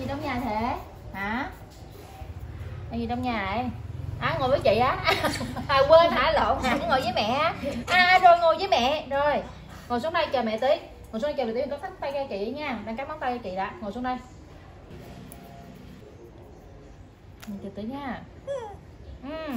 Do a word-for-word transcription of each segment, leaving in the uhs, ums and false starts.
trong nhà thế? Hả? Cái gì trong nhà vậy? À, ngồi với chị á. À, quên hả, lộn hả, ngồi với mẹ. À rồi, ngồi với mẹ. Rồi, ngồi xuống đây chờ mẹ tí. Ngồi xuống đây chờ mẹ tí, có thắt tay cho chị nha. Đang cắt móng tay cho chị đã. Ngồi xuống đây. Chờ tí nha. Ừ.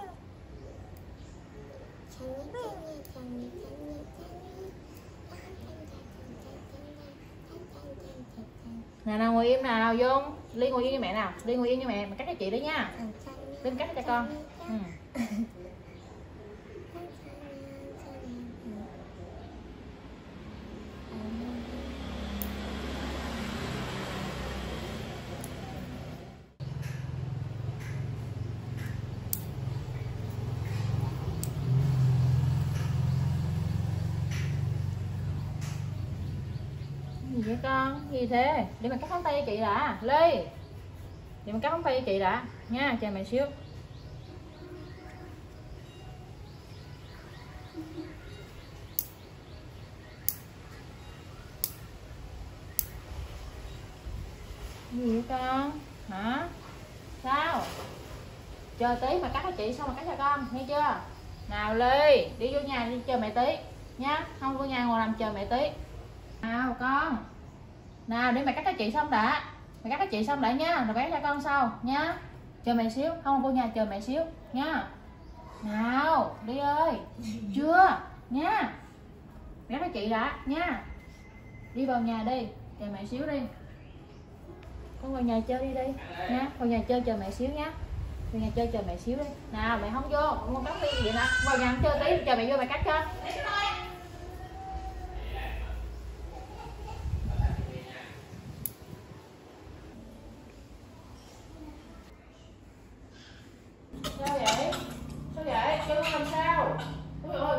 Nào nào, ngồi im nào, nào Dung. Ly ngồi im với mẹ nào. Ly ngồi im với mẹ, mà cắt cho chị đấy nha. Ly cắt cho con. Ừ. Gì vậy con? Gì thế? Để mà cắt móng tay cho chị đã. Ly, để mà cắt móng tay cho chị đã nha, chờ mẹ xíu. Gì vậy con? Hả? Sao? Chờ tí mà cắt cho chị xong mà cắt cho con, nghe chưa? Nào Ly, đi vô nhà đi chờ mẹ tí nhá. Không vô nhà ngồi làm chờ mẹ tí. Nào con. Nào để mẹ cắt cho chị xong đã. Mẹ cắt cho chị xong đã nha, rồi bé cho con sau nhá. Chờ mẹ xíu, không vô nhà chờ mẹ xíu nha. Nào, đi ơi. Chưa nha. Bé cho chị đã nha. Đi vào nhà đi, chờ mẹ xíu đi. Con vào nhà chơi đi đi nha, vào nhà chơi chờ mẹ xíu nhá. Vào nhà chơi chờ mẹ xíu đi. Nào mẹ không vô, con cắt đi vậy nè. Vào nhà chơi tí, chờ mẹ vô mẹ cắt cho. Sao vậy? Sao vậy? Cho con làm sao? Ôi ơi.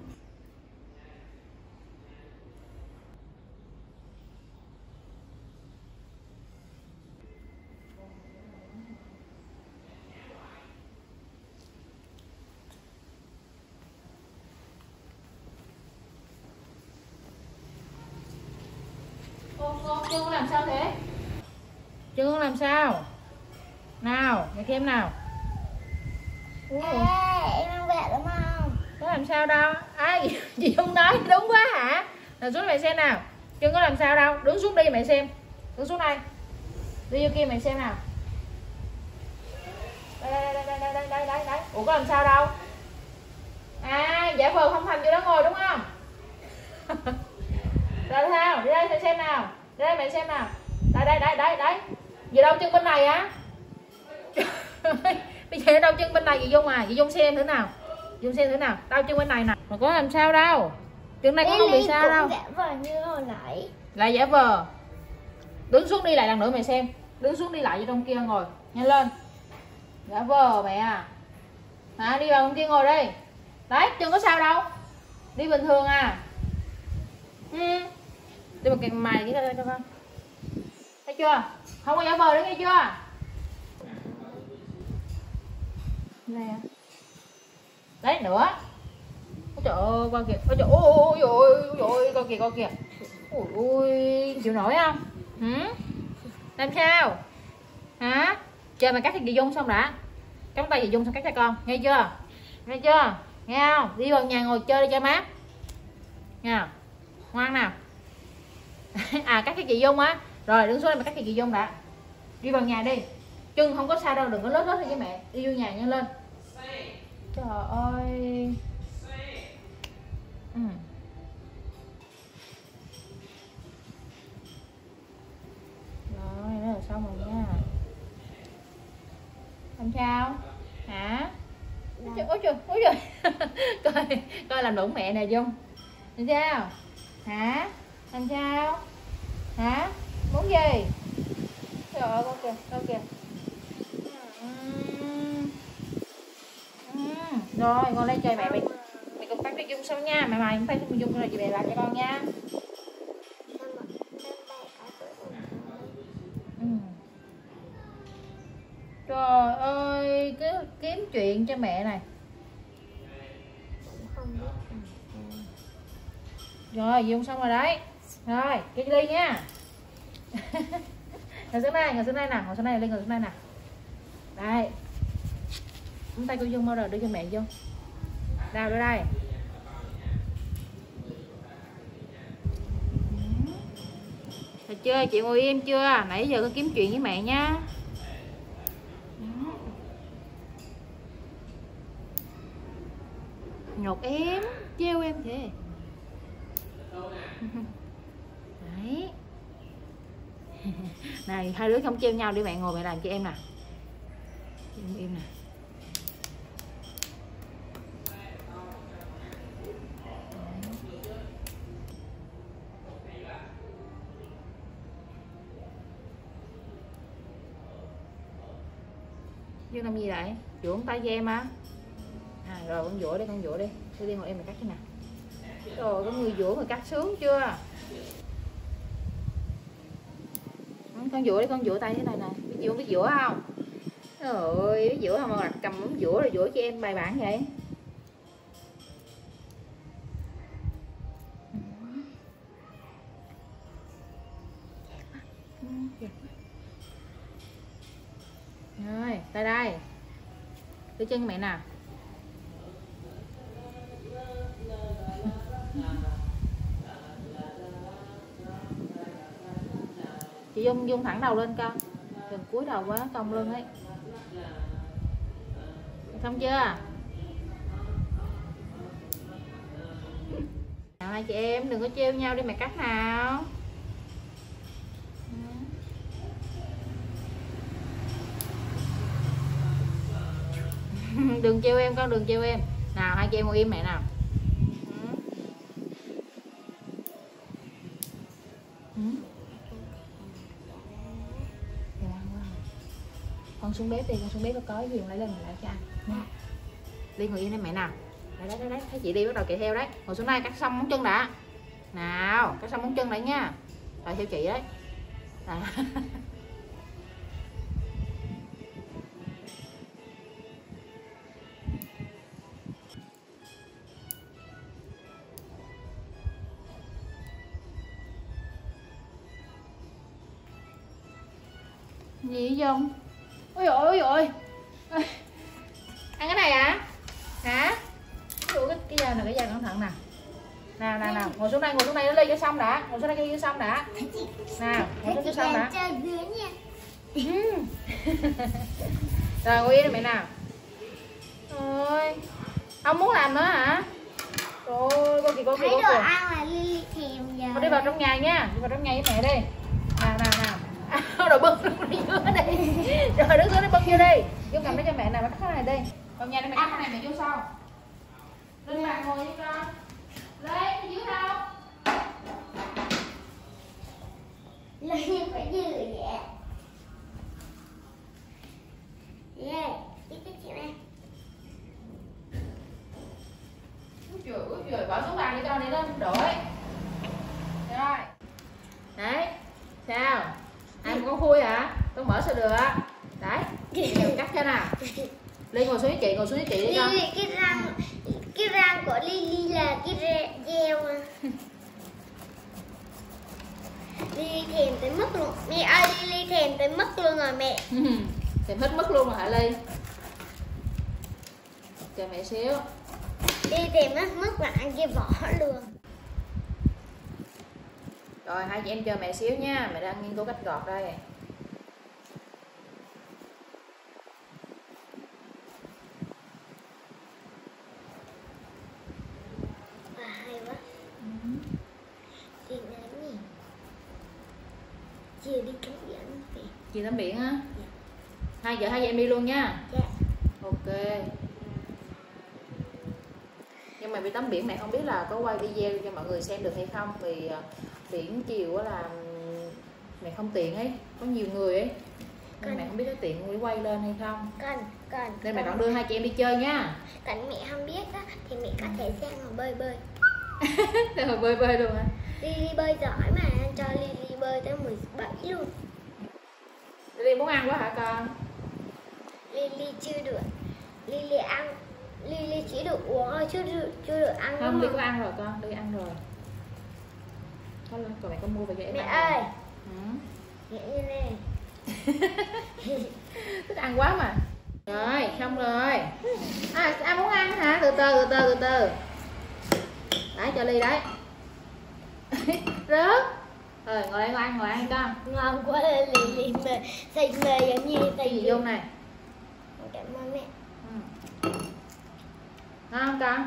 Con con chân con làm sao thế? Chân con làm sao? Nào, mẹ xem nào. Ủa? Ê, em ăn vẹt đúng không? Có làm sao đâu. Ai à, chị không nói đúng quá hả? Nào xuống mẹ xem nào. Chân có làm sao đâu. Đứng xuống đi mẹ xem. Đứng xuống đây. Đi vô kia mẹ xem nào. Đây đây đây đây đây đây đây đây. Ủa có làm sao đâu. À giả vờ không thành vô đó ngồi đúng không? Rồi sao? Đi đây xem nào. Đi đây mẹ xem nào. Đây đây đây đây đây. Gì đâu chân bên này á? Bây giờ đâu chân bên này chị Dung à, chị Dung xem thử nào. Dung xem thử nào, đau chân bên này nè. Mà có làm sao đâu. Chân này cũng không bị sao đâu. Giả vờ như hồi nãy. Lại giả vờ. Đứng xuống đi lại lần nữa mẹ xem. Đứng xuống đi lại vô trong kia ngồi. Nhanh lên. Giả vờ mẹ à. Hả, đi vào trong kia ngồi đi. Đấy, chân có sao đâu. Đi bình thường à. Ừ. Đi một cái mày cái ra cho con. Thấy chưa? Không có giả vờ nữa nghe chưa? Nè. Đấy nữa. Ôi trời ơi, con kìa. Ôi trời ơi, ôi ôi ôi, con kìa, con kìa. Ôi ôi, chịu nổi không? Hử? Làm sao? Hả? Chờ mày cắt cho chị Dung xong đã. Cắt tay chị Dung xong cắt cho con, nghe chưa? Nghe chưa? Nghe không? Đi vào nhà ngồi chơi đi cho mát. Nghe không? Ngoan nào. À cắt cho chị Dung á. Rồi đứng xuống đây mà cắt cho chị Dung đã. Đi vào nhà đi. Chân không có sao đâu, đừng có lết lết với mẹ. Đi vô nhà nhanh lên. Trời ơi. Ừ. Rồi, đó là xong rồi nha. Làm sao? Hả? Ôi trời, ôi trời, ôi trời. Coi, coi làm đụng mẹ nè Dung. Làm sao? Hả? Làm sao? Hả? Muốn gì? Trời ơi, con kìa, con kìa. Rồi, con lên chơi mẹ mày. Mày cùng cắt cái Dung xong nha. Mẹ mày cũng phải Dung rồi chị mẹ làm cho con nha. Ừ. Trời ơi, cứ kiếm chuyện cho mẹ này. Rồi, Dung xong rồi đấy. Rồi, cái ly nha. Ngồi xuống đây, ngồi xuống đây nè, ngồi xuống đây, lên ngồi xuống đây nè. Đây. Nắm tay cô Dung mau rồi, đưa cho mẹ Dung. Nào đưa đây. Được chưa? Chị ngồi im chưa? Nãy giờ con kiếm chuyện với mẹ nha. Nhột em, trêu em thế. Đấy. Này, hai đứa không trêu nhau đi, mẹ ngồi mẹ làm cho em nè. Em im nè. Dương làm gì vậy? Duỗi tay cho em á. À, rồi con duỗi đi, con duỗi đi. Đưa đi ngồi em mà cắt cái nào. Rồi có người duỗi mà cắt sướng chưa? Con duỗi đi, con duỗi tay thế này nè. Biết duỗi biết duỗi không? Rồi biết duỗi không mà cầm ống duỗi rồi duỗi cho em bài bản vậy. Rồi, tay đây. Đưa chân mẹ nè. Chị Dung Dung thẳng đầu lên con. Đừng cúi đầu quá cong lưng ấy. Xong chưa? Nào hai chị em đừng có trêu nhau đi mẹ cắt nào. Đừng trêu em con, đừng trêu em. Nào hai chị em ngồi im mẹ nào. Con xuống bếp đi, con xuống bếp có có gì lấy lên mình lại cho ăn. Đi ngồi yên đây mẹ nào. Đấy, đấy, đấy, thấy chị đi bắt đầu chạy theo đấy. Ngồi xuống đây cắt xong móng chân đã. Nào, cắt xong móng chân lại nha. Rồi theo chị đấy. À. Gì vậy Dung? Ôi dồi ôi dồi. Ăn cái này à? Hả? Ủa, cái cái da này, cái da cẩn thận nè. Nào nào nào, ngồi xuống đây, ngồi xuống đây nó lên cho xong đã. Ngồi xuống đây cho xong đã. Nào, ngồi xuống cho xong đã. Rồi ngồi yên đi mẹ nào. Rồi. Không muốn làm nữa hả? Rồi, con chị con thấy đồ ăn là Lily thèm giờ. Con đi vào trong nhà nha, đi vào trong nhà với mẹ đi. Nào nào nào. À, rồi bưng luôn đi dưới đây. Rồi đứng dưới đi bưng vô đi. Vô cầm lấy cho mẹ nào, mẹ cắt cái này đi. Còn nhà này mẹ cắt cái này mẹ vô sau. Lên bàn ngồi đi con. Lên dưới đâu? Lên phải dư vậy. Yeah, cái cái chuyện này. Trời ơi trời, bỏ xuống bàn đi con, để lên đổi. Rồi. Đấy. Sao? Ăn con khui hả? Con mở sao được á? Đấy. Giờ cắt cho nào. Ly ngồi xuống với chị, ngồi xuống với chị đi con. Lily, cái răng cái răng của Lily là cái gel mà. Lily thèm tới mức luôn. Mẹ ơi, Lily thèm tới mức luôn rồi mẹ. Thèm hết mức luôn rồi hả Ly? Chờ mẹ xíu. Lily thèm hết mức là ăn cái vỏ luôn. Rồi hai chị em chờ mẹ xíu nha, mẹ đang nghiên cứu cách gọt đây. À, hay quá. Chị làm gì? Chiều đi tắm biển về. Chị tắm biển á? Dạ. Hai giờ hai chị em đi luôn nha. Dạ. Ok. Nhưng mà đi tắm biển mẹ không biết là có quay video cho mọi người xem được hay không, vì biển chiều là mẹ không tiện ấy, có nhiều người ấy nên mẹ không biết có tiện để quay lên hay không. Cần, cần. Nên mẹ còn đưa hai chị em đi chơi nha. Cần mẹ không biết á thì mẹ có thể xem mà bơi bơi. Rồi bơi bơi luôn hả? Lily bơi giỏi mà, cho Lily bơi tới mười bảy luôn. Lily muốn ăn quá hả con? Lily chưa được. Lily ăn, Lily chỉ được uống thôi, chưa được chưa được ăn. Không, Lily có ăn rồi con, Lily ăn rồi. Có lên, còn mẹ có mua về cho em Mẹ ăn ơi. Ừ. Mẹ như này. Thích ăn quá mà. Rồi xong rồi. À, ai muốn ăn hả? Từ từ từ từ từ từ. Đấy cho Ly đấy. Rớt. Rồi ngồi đây ngồi ăn ngồi ăn con. Ngon quá. Lì lì mề xay mề giống như Cái gì vô này? Cảm ơn mẹ. Ừ. Ngon không con?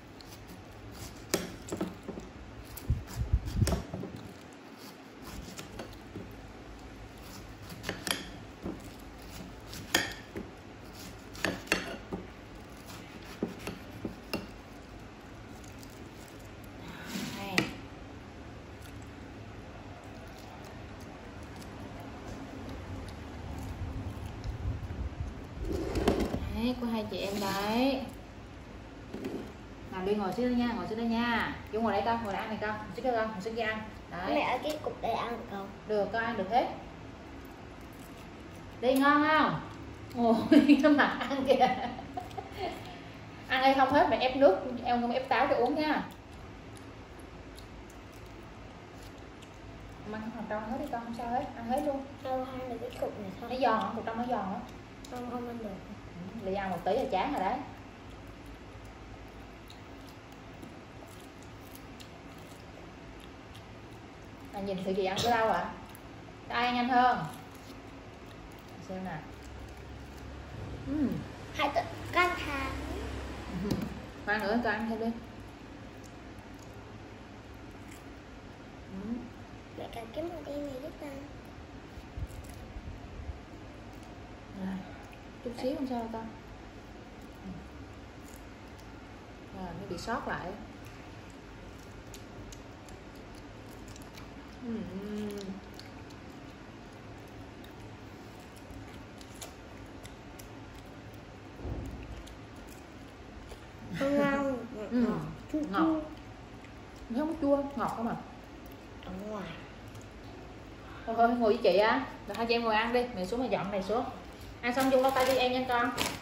Đấy, của hai chị em đấy. Nào đi ngồi xuống đây nha, ngồi xuống đây nha. Chú ngồi đây con, ngồi đây ăn này con, ngồi xuống đây con, ngồi xuống kia ăn. Đấy. Mẹ ở cái cục để ăn được không? Được, con ăn được hết. Đi ngon không? Ôi, cái mặt ăn kìa. Ăn hay không hết, mẹ ép nước, em không ép táo cho uống nha. Ăn phần trong hết đi con, không sao hết, ăn hết luôn. Đâu ăn được cái cục này thôi. Nó giòn hả? Cục trong nó giòn hả? Không, không ăn được. Ly ăn một tí là chán rồi đấy. À, nhìn thử chị ăn tới đâu ạ? À? Ai ăn nhanh hơn? Xem nè. Uhm. Hai tự căng thẳng. Khoan nữa cho ăn thêm đi. Uhm. Mẹ cần cái màu đen này giúp ta. Rồi, chút xíu không sao đâu con. Rồi, nó bị sót lại. Uhm. Ngon. Ừ. Chua Ngọt. Nó không chua, ngọt không à? Ở ngoài. Thôi thôi ngồi với chị á. Rồi hai chị em ngồi ăn đi, mẹ xuống mà dọn này xuống. Ăn xong chung lau tay đi em nha con.